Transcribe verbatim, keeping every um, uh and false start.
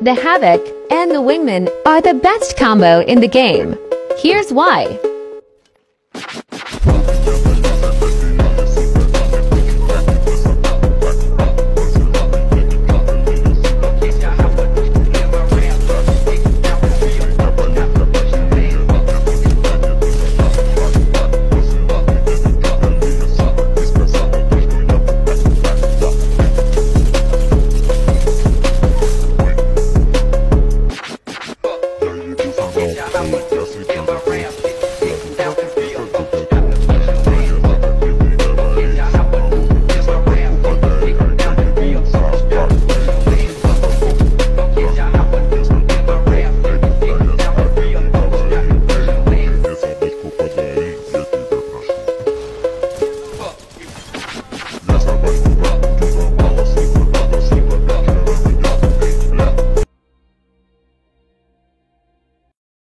The Havoc and the Wingman are the best combo in the game. Here's why.